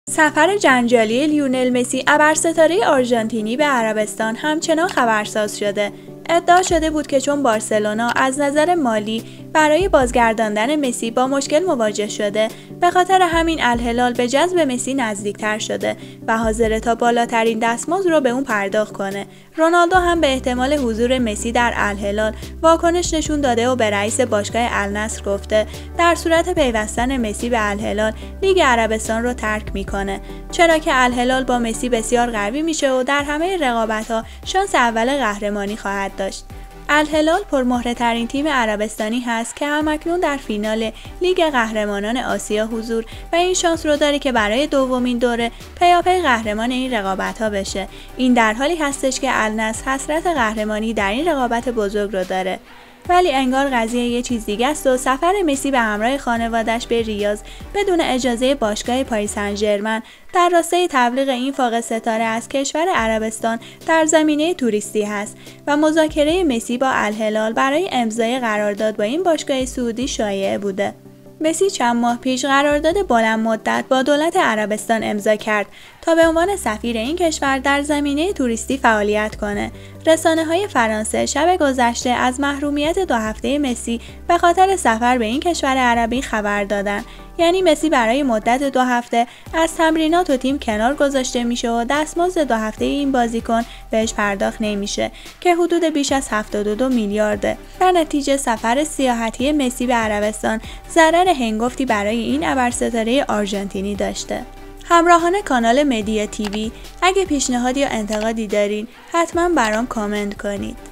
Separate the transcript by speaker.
Speaker 1: سفر جنجالی لیونل مسی ابرستاره آرژانتینی به عربستان همچنان خبرساز شده. ادعا شده بود که چون بارسلونا از نظر مالی برای بازگرداندن مسی با مشکل مواجه شده، به خاطر همین الهلال به جذب مسی نزدیکتر شده و حاضره تا بالاترین دستمزد رو به اون پرداخت کنه. رونالدو هم به احتمال حضور مسی در الهلال واکنش نشون داده و به رئیس باشگاه النصر گفته در صورت پیوستن مسی به الهلال لیگ عربستان رو ترک میکنه، چرا که الهلال با مسی بسیار قوی میشه و در همه رقابت‌ها شانس اول قهرمانی خواهد داشت. الهلال پرمهره‌ترین تیم عربستانی هست که همکنون در فینال لیگ قهرمانان آسیا حضور و این شانس رو داره که برای دومین دوره پیاپی قهرمان این رقابت‌ها بشه. این در حالی هستش که النصر حسرت قهرمانی در این رقابت بزرگ رو داره. ولی انگار قضیه یه چیز دیگه است و سفر مسی به همراه خانواده‌اش به ریاض بدون اجازه باشگاه پاریس سن ژرمن در راستای تبلیغ این فاقد ستاره از کشور عربستان در زمینه توریستی هست و مذاکره مسی با الهلال برای امضای قرارداد با این باشگاه سعودی شایع بوده. مسی چند ماه پیش قرارداد بلند مدت با دولت عربستان امضا کرد تا به عنوان سفیر این کشور در زمینه توریستی فعالیت کنه. رسانه‌های فرانسه شب گذشته از محرومیت 2 هفته مسی به خاطر سفر به این کشور عربی خبر دادن. یعنی مسی برای مدت 2 هفته از تمرینات و تیم کنار گذاشته میشه و دستمزد 2 هفته این بازیکن بهش پرداخت نمیشه که حدود بیش از 72 میلیارده. در نتیجه سفر سیاحتی مسی به عربستان ضرر هنگفتی برای این ابرستاره آرژانتینی داشته. همراهان کانال مدیا تیوی، اگه پیشنهاد یا انتقادی دارین حتما برام کامنت کنید.